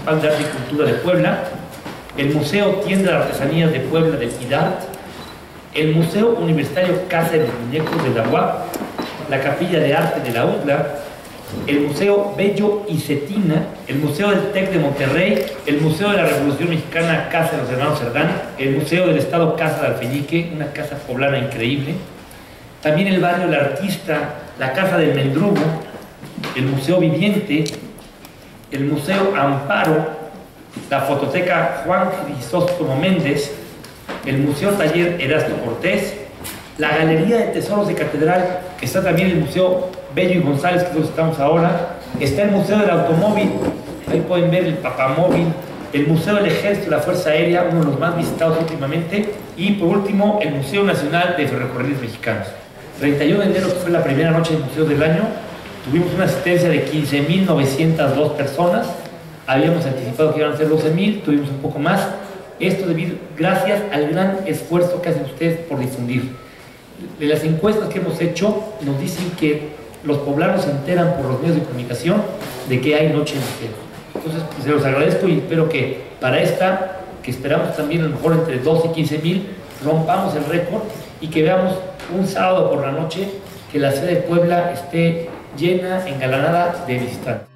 Municipal de Arte y Cultura de Puebla, el Museo Tienda de Artesanías de Puebla del IDART, el Museo Universitario Casa de los Muñecos de la UAP, la Capilla de Arte de la UDLA, el Museo Bello y Cetina, el Museo del TEC de Monterrey, el Museo de la Revolución Mexicana Casa de los Hermanos Cerdán, el Museo del Estado Casa de Alfeñique, una casa poblana increíble, también el Barrio del Artista, la Casa del Mendrugo, el Museo Viviente, el Museo Amparo, la Fototeca Juan Crisóstomo Méndez, el Museo Taller Erasto Cortés, la Galería de Tesoros de Catedral, que está también el Museo Bello y González, que es donde estamos ahora, está el Museo del Automóvil, ahí pueden ver el Papamóvil, el Museo del Ejército y la Fuerza Aérea, uno de los más visitados últimamente, y por último el Museo Nacional de Ferrocarriles Mexicanos. 31 de enero, que fue la primera noche de museos del año, tuvimos una asistencia de 15.902 personas, habíamos anticipado que iban a ser 12.000, tuvimos un poco más, esto debido, gracias al gran esfuerzo que hacen ustedes por difundir. De las encuestas que hemos hecho, nos dicen que los poblanos se enteran por los medios de comunicación de que hay noche de museos. Entonces, pues, se los agradezco y espero que para esta, que esperamos también a lo mejor entre 12 y 15.000, rompamos el récord y que veamos un sábado por la noche que la ciudad de Puebla esté llena, engalanada de visitantes.